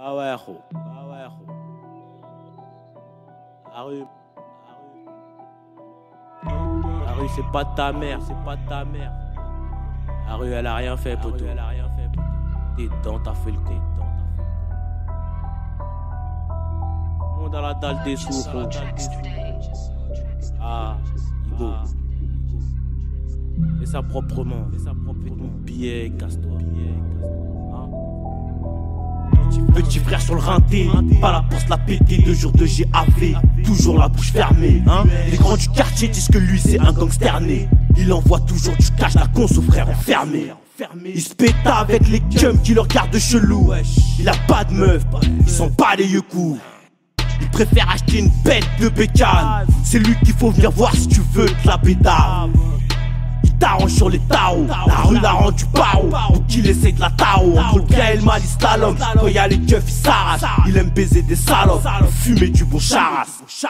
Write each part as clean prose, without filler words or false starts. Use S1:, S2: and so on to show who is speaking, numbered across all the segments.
S1: Ah ouais, gros. Ah ouais, gros. La rue, c'est pas ta mère, c'est pas ta mère. La rue, elle a rien fait, poteau. Elle a rien fait, poteau. T'es dedans, t'as fait le coup. Monde à la dalle des sous, gros. Ah, Igo. Fais ça proprement. Fais ça propre. Fais ton billet, casse-toi. Petit frère sur le rinté, pas la porte la pété, 2 jours de GAV, toujours la bouche fermée, hein. Les grands du quartier disent que lui c'est un gangster né. Il envoie toujours du cash, la con au frère enfermé. Il se péta avec les cums qui le regardent chelou. Il a pas de meuf, il s'en bat les yeux courts. Il préfère acheter une bête de bécane. C'est lui qu'il faut venir voir si tu veux te la pétard. Il t'arrange sur les taos, la rue la rend du paro. Pour qu'il essaye de la tao, entre le bien et le mal il slalom. Quand y'a les keufs il s'arrache, il aime baiser des salopes, fumer du bon charas.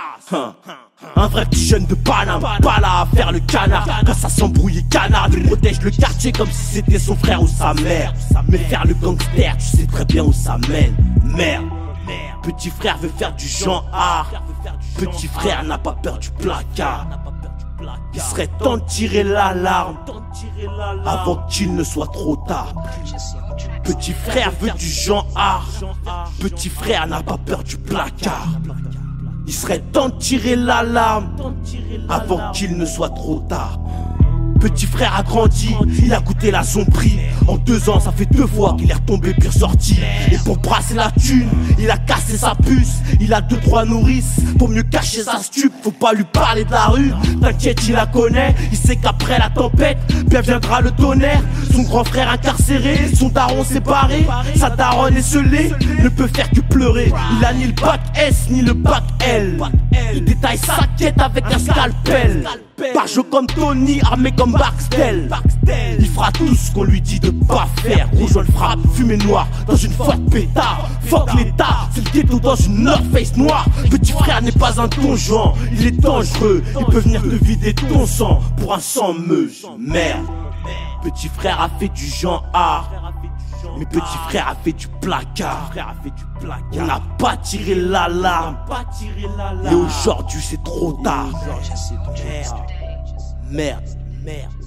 S1: Un vrai petit jeune de Paname, pas là à faire le canard. Quand ça s'embrouille canard, il protège le quartier comme si c'était son frère ou sa mère. Mais faire le gangster, tu sais très bien où ça mène. Merde. Petit frère veut faire du genre art. Petit frère n'a pas peur du placard. Il serait temps de tirer l'alarme avant qu'il ne soit trop tard. Petit frère veut du genre art. Petit frère n'a pas peur du placard. Il serait temps de tirer l'alarme avant qu'il ne soit trop tard. Petit frère a grandi, il a goûté la zombie. En 2 ans, ça fait 2 fois qu'il est retombé puis ressorti. Et pour brasser la thune, il a cassé sa puce. Il a 2-3 nourrices pour mieux cacher sa stupe. Faut pas lui parler de la rue, t'inquiète, il la connaît. Il sait qu'après la tempête, bien viendra le tonnerre. Son grand frère incarcéré, son daron séparé. Sa daronne esselée, ne peut faire que pleurer. Il a ni le bac S ni le bac L. Il détaille sa quête avec un scalpel. Barjo comme Tony, armé comme Baxtel. Il fera tout ce qu'on lui dit de pas faire. Rouge le frappe, fumée noire dans une Ford pétard. Fuck l'état, c'est le ghetto dans une North Face noire. Petit frère n'est pas un donjon, il est dangereux. Il peut venir te vider ton sang pour un sang meuse. Merde, petit frère a fait du genre art. Mais petit frère a fait du placard. On n'a pas tiré l'alarme. Et aujourd'hui c'est trop tard. Merde.